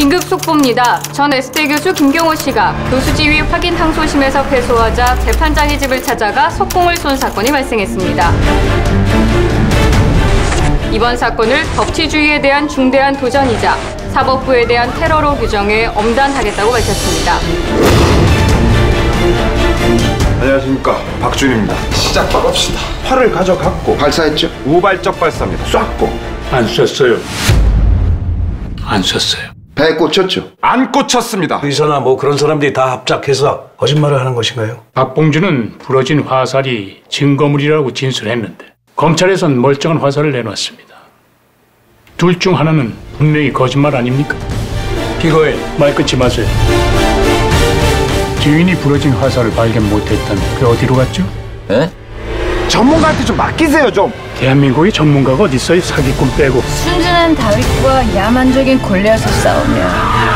긴급 속보입니다. 전 S대 교수 김경호 씨가 교수 지위 확인 항소심에서 패소하자 재판장의 집을 찾아가 석궁을 쏜 사건이 발생했습니다. 이번 사건을 법치주의에 대한 중대한 도전이자 사법부에 대한 테러로 규정해 엄단하겠다고 밝혔습니다. 안녕하십니까, 박준입니다. 시작해봅시다. 활을 가져갔고 발사했죠? 우발적 발사입니다. 쐈고 안 쐈어요. 안 쐈어요. 배에 꽂혔죠? 안 꽂혔습니다. 의사나 뭐 그런 사람들이 다 합작해서 거짓말을 하는 것인가요? 박봉준은 부러진 화살이 증거물이라고 진술했는데 검찰에선 멀쩡한 화살을 내놨습니다. 둘 중 하나는 분명히 거짓말 아닙니까? 피고인, 말 끊지 마세요. 주인이 부러진 화살을 발견 못했다면 그 어디로 갔죠? 에? 전문가한테 좀 맡기세요, 좀. 대한민국의 전문가가 어디 있어요? 사기꾼 빼고. 순진한 다윗과 야만적인 골리앗의 싸움이야.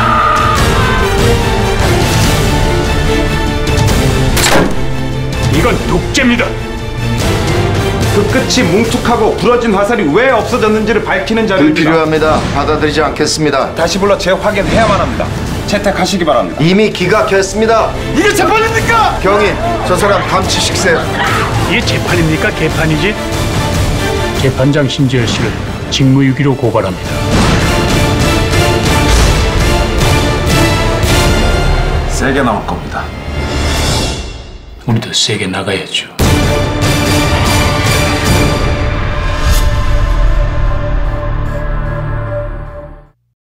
이건 독재입니다. 그 끝이 뭉툭하고 부러진 화살이 왜 없어졌는지를 밝히는 자료입니다. 불필요합니다. 받아들이지 않겠습니다. 다시 불러 재확인해야만 합니다. 채택하시기 바랍니다. 이미 기각했습니다. 이게 재판입니까? 경인, 저 사람 감치 식세요. 이게 재판입니까? 개판이지? 재판장 신재열 씨를 직무유기로 고발합니다. 세게 나올 겁니다. 우리도 세게 나가야죠.